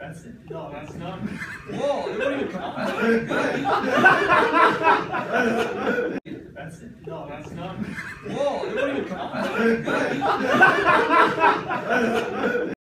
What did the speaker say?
That's it. No, that's not. Whoa, it won't even come out. That's it. No, that's not. Whoa, it won't even come out.